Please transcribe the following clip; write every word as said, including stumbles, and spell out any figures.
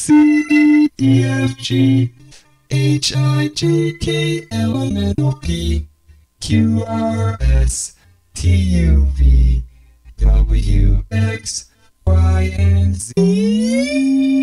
C, D, E, F, G, H, I, J, K, L, M, N, O, P, Q, R, S, T, U, V, W, X, Y, and Z.